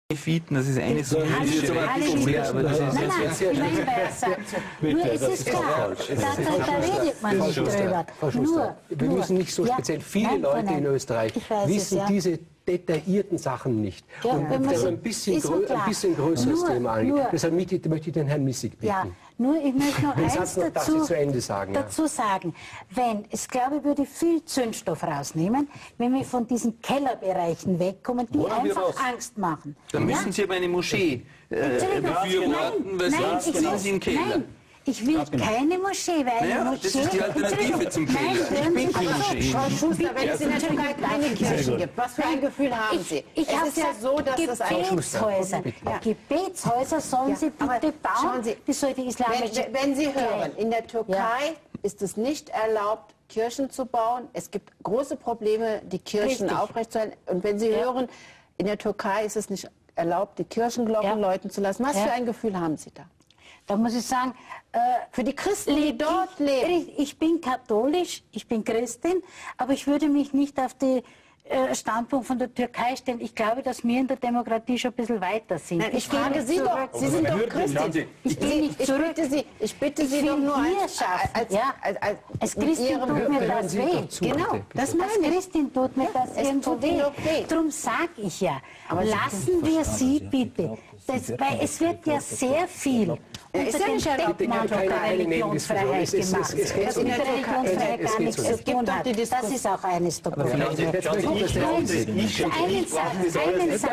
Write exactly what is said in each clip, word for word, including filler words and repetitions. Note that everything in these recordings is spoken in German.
Salafiten, das ist eine so schwer, aber das ist nein, nein, ich meine, weil er sagt, nur ist es klar, da, da, da redet man nicht drüber. Frau Schuster, wir müssen nicht so speziell, viele Leute in Österreich wissen diese detaillierten Sachen nicht. Ja, und das ist ein bisschen, grö ein bisschen größeres nur, Thema eigentlich. Deshalb möchte ich den Herrn Missig bitten. Ja, nur ich möchte noch eins Satz noch, dazu, zu Ende sagen, dazu sagen. Wenn, es glaube ich, würde viel Zündstoff rausnehmen, wenn wir von diesen Kellerbereichen wegkommen, die einfach Angst machen. Dann müssen ja? Sie aber eine Moschee äh, befürworten, weil sonst sind Sie im Keller. Nein. Ich will keine Moschee, weil naja, eine Moschee... das ist die Alternative zum Keller. Nein, ich bin die Moschee. Frau Schuster, wenn es in der Türkei keine Kirchen gibt, was für ein Gefühl haben Sie? Ich, ich es ist ja so, dass das ein Gebetshäuser. Ja. Gebetshäuser sollen ja, Sie bitte bauen. Sie, die soll die islamische wenn, wenn Sie hören, in der Türkei ja. ist es nicht erlaubt, Kirchen zu bauen. Es gibt große Probleme, die Kirchen Richtig. aufrechtzuerhalten. Und wenn Sie ja. hören, in der Türkei ist es nicht erlaubt, die Kirchenglocken ja. läuten zu lassen. Was ja. für ein Gefühl haben Sie da? Da muss ich sagen, äh, für die Christen, die dort leben. Ich, ich bin katholisch, ich bin Christin, aber ich würde mich nicht auf den äh, Standpunkt von der Türkei stellen. Ich glaube, dass wir in der Demokratie schon ein bisschen weiter sind. Nein, ich, ich frage Sie doch, Sie sind doch Christin. Ich gehe nicht zurück. Ich bitte Sie, ich bitte Sie ich doch nur als, als, ja, als, als, als Christin tut mir das weh. Genau, das meine ich. Als Christin tut mir das irgendwo weh. Darum sage ich ja, lassen wir Sie bitte. Das, weil es wird ja sehr viel unter dem Deckmantel der Religionsfreiheit gemacht. Das mit der Religionsfreiheit gar nichts zu tun hat. Das ist auch eines der Probleme. Einen Satz, einen Satz,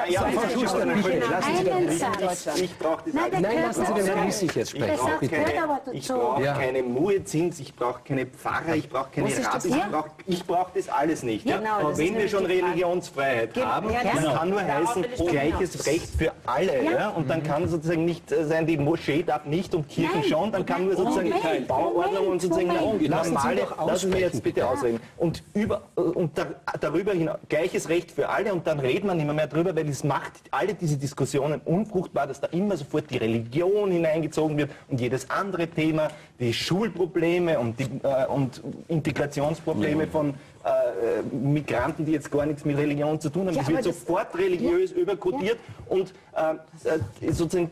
einen Satz. Nein, lassen Sie den Herrn Missig jetzt sprechen. Ich brauche keine Muezzins, ich brauche keine Pfarrer, ich brauche keine Rabbis, ich brauche das alles nicht. Aber wenn wir schon Religionsfreiheit haben, das kann nur heißen, gleiches Recht für alle. Und dann kann sozusagen nicht sein, die Moschee darf nicht und Kirchen Nein. schon, dann kann nur sozusagen Moment, Bauordnung und sozusagen Moment. normale, lassen wir jetzt bitte ausreden. Und, über, und da, darüber hinaus gleiches Recht für alle und dann redet man immer mehr drüber, weil es macht alle diese Diskussionen unfruchtbar, dass da immer sofort die Religion hineingezogen wird und jedes andere Thema, die Schulprobleme und, die, äh, und Integrationsprobleme ja. von äh, Migranten, die jetzt gar nichts mit Religion zu tun haben. Ja, das wird das sofort religiös ja. überkodiert ja. und äh, sozusagen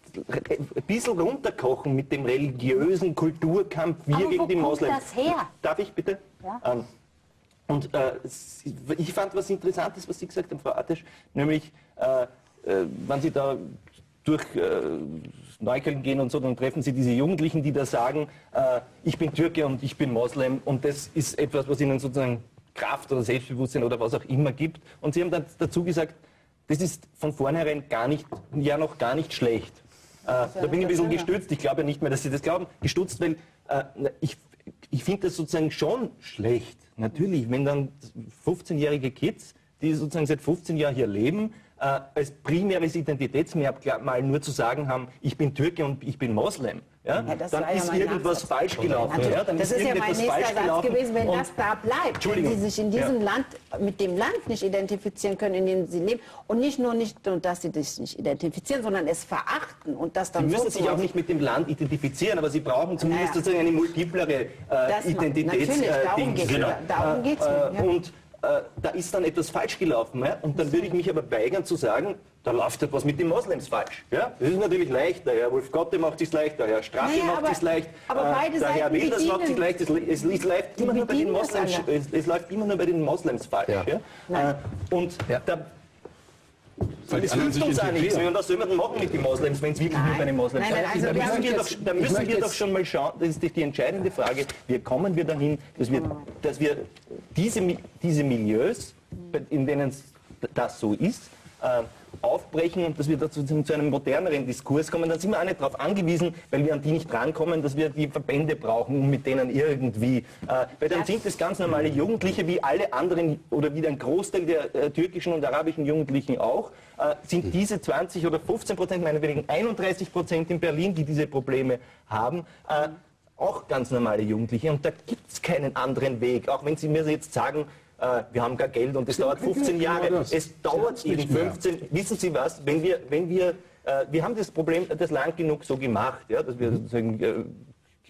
ein bisschen runterkochen mit dem religiösen Kulturkampf, wir aber gegen die Moslems. Das her? Darf ich bitte? Ja. Ähm, und äh, ich fand was Interessantes, was Sie gesagt haben, Frau Atesch, nämlich, äh, äh, wenn Sie da durch äh, Neukölln gehen und so, dann treffen Sie diese Jugendlichen, die da sagen, äh, ich bin Türke und ich bin Moslem und das ist etwas, was ihnen sozusagen Kraft oder Selbstbewusstsein oder was auch immer gibt. Und Sie haben dann dazu gesagt, das ist von vornherein gar nicht, ja noch gar nicht schlecht. Äh, da bin ich ein bisschen gestützt, ich glaube ja nicht mehr, dass Sie das glauben, gestutzt, weil äh, ich, ich finde das sozusagen schon schlecht, natürlich, wenn dann fünfzehnjährige Kids, die sozusagen seit fünfzehn Jahren hier leben, äh, als primäres Identitätsmerkmal nur zu sagen haben, ich bin Türke und ich bin Moslem. Ja? Ja, dann ist ja irgendwas falsch gelaufen. Ja, dann das ist, ist ja mein nächster Satz gewesen, wenn das da bleibt, wenn Sie sich in diesem ja. Land mit dem Land nicht identifizieren können, in dem Sie leben und nicht nur, nicht nur, dass Sie sich nicht identifizieren, sondern es verachten und das dann Sie müssen so sich auch nicht mit dem Land identifizieren, aber Sie brauchen zumindest naja. sozusagen eine multiplere äh, Identitätsding. Natürlich, darum geht es. Genau. Darum geht's äh, ja. Und äh, da ist dann etwas falsch gelaufen. Ja? Und dann würde ich mich aber weigern zu sagen, da läuft etwas mit den Moslems falsch. Ja? Das ist natürlich leichter. Herr Wolf Gotte macht es leichter, Herr Strache naja, macht es leicht, aber beide äh, der Herr Wilders macht es leicht. Es, es, es, läuft immer nur bei den Moslems, es, es läuft immer nur bei den Moslems falsch. Ja. Ja? Äh, und ja. da das hilft uns auch nichts. Und was soll man denn machen mit den Moslems, wenn es wirklich nur bei den Moslems ist? Also da müssen wir, doch, da müssen wir doch schon mal schauen, das ist die entscheidende Frage, wie kommen wir dahin, dass wir, dass wir diese, diese Milieus, in denen das so ist, äh, aufbrechen und dass wir dazu zu einem moderneren Diskurs kommen, dann sind wir auch nicht darauf angewiesen, weil wir an die nicht rankommen, dass wir die Verbände brauchen, um mit denen irgendwie, äh, weil dann sind das ganz normale Jugendliche, wie alle anderen oder wie ein Großteil der äh, türkischen und arabischen Jugendlichen auch, äh, sind diese zwanzig oder fünfzehn Prozent, meinetwegen einunddreißig Prozent in Berlin, die diese Probleme haben, äh, auch ganz normale Jugendliche. Und da gibt es keinen anderen Weg, auch wenn Sie mir jetzt sagen, wir haben gar Geld und es dauert fünfzehn Jahre. Es dauert eben fünfzehn. Wissen Sie was? Wenn wir, wenn wir, äh, wir haben das Problem, das lang genug so gemacht, ja, dass wir sozusagen äh,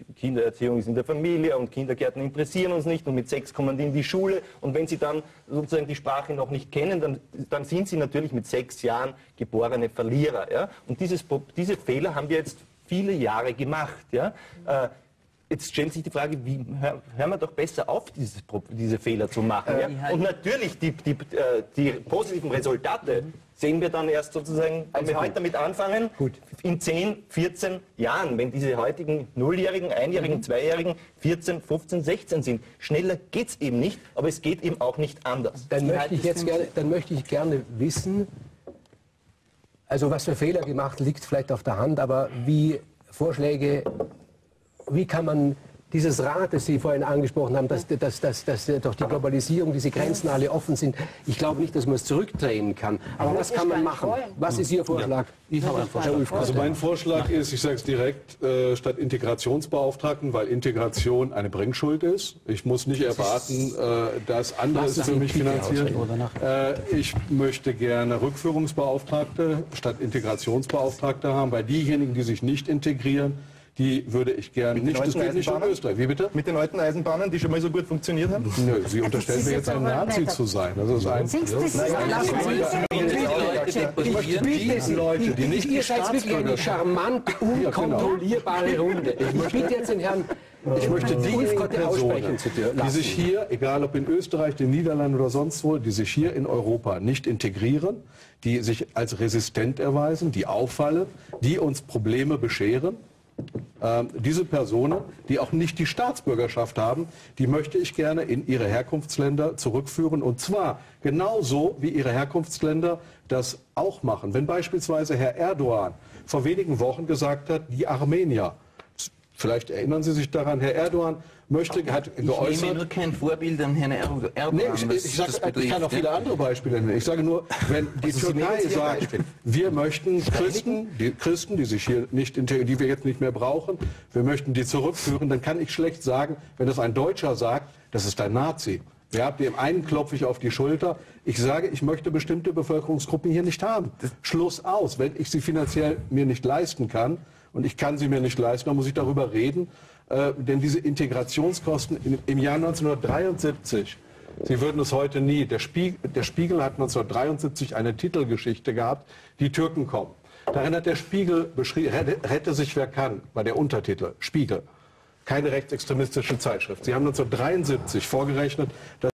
Kindererziehung ist in der Familie und Kindergärten interessieren uns nicht und mit sechs kommen die in die Schule und wenn sie dann sozusagen die Sprache noch nicht kennen, dann, dann sind sie natürlich mit sechs Jahren geborene Verlierer. Ja? Und dieses, diese Fehler haben wir jetzt viele Jahre gemacht. Ja? Äh, Jetzt stellt sich die Frage, wie hören wir doch besser auf, dieses, diese Fehler zu machen. Äh, ja? Und natürlich die, die, die positiven Resultate sehen wir dann erst sozusagen, wenn wir heute damit anfangen, gut. in zehn, vierzehn Jahren, wenn diese heutigen Nulljährigen, Einjährigen, mhm. Zweijährigen vierzehn, fünfzehn, sechzehn sind. Schneller geht es eben nicht, aber es geht eben auch nicht anders. Dann möchte ich jetzt gerne, dann möchte ich gerne wissen, also was für Fehler gemacht, liegt vielleicht auf der Hand, aber wie Vorschläge, wie kann man dieses Rad, das Sie vorhin angesprochen haben, dass, dass, dass, dass durch die Globalisierung diese Grenzen alle offen sind, ich glaube nicht, dass man es zurückdrehen kann. Aber was kann man machen? Was ist Ihr Vorschlag? Ja. Ich habe einen Vorschlag. Also mein Vorschlag ist, ich sage es direkt, äh, statt Integrationsbeauftragten, weil Integration eine Bringschuld ist. Ich muss nicht erwarten, äh, dass andere es für mich finanzieren. Äh, ich möchte gerne Rückführungsbeauftragte statt Integrationsbeauftragte haben, weil diejenigen, die sich nicht integrieren, die würde ich gerne nicht, das geht nicht in Österreich. Wie bitte? Mit den alten Eisenbahnen, die schon mal so gut funktioniert haben? Nö, Sie unterstellen mir jetzt ein Nazi zu sein. Das ist ein... Ich möchte bitte Leute, die nicht ihr seid wirklich eine charmant, unkontrollierbare Runde. Ich bitte jetzt den Herrn... Ich möchte diejenigen Personen, die sich hier, egal ob in Österreich, den Niederlanden oder sonst wo, die sich hier in Europa nicht integrieren, die sich als resistent erweisen, die auffallen, die uns Probleme bescheren, Ähm, diese Personen, die auch nicht die Staatsbürgerschaft haben, die möchte ich gerne in ihre Herkunftsländer zurückführen. Und zwar genauso, wie ihre Herkunftsländer das auch machen. Wenn beispielsweise Herr Erdogan vor wenigen Wochen gesagt hat, die Armenier, vielleicht erinnern Sie sich daran, Herr Erdogan möchte, hat ich geäußert... Ich nehme nur kein Vorbild an Herrn Erdogan. Nee, ich, ich, sag, ich kann auch viele andere Beispiele nennen. Ich sage nur, wenn die also Türkei sagt, wir möchten Christen, die Christen, die sich hier nicht, die wir jetzt nicht mehr brauchen, wir möchten die zurückführen, dann kann ich schlecht sagen, wenn das ein Deutscher sagt, das ist ein Nazi. Ja, dem einen klopfe ich auf die Schulter. Ich sage, ich möchte bestimmte Bevölkerungsgruppen hier nicht haben. Schluss aus. Wenn ich sie finanziell mir nicht leisten kann, und ich kann sie mir nicht leisten, dann muss ich darüber reden. Äh, denn diese Integrationskosten in, im Jahr neunzehnhundertdreiundsiebzig, Sie würden es heute nie, der Spiegel, der Spiegel hat neunzehnhundertdreiundsiebzig eine Titelgeschichte gehabt, die Türken kommen. Darin hat der Spiegel beschrieben, rette, rette sich wer kann, war der Untertitel, Spiegel. Keine rechtsextremistische Zeitschrift. Sie haben neunzehnhundertdreiundsiebzig vorgerechnet, dass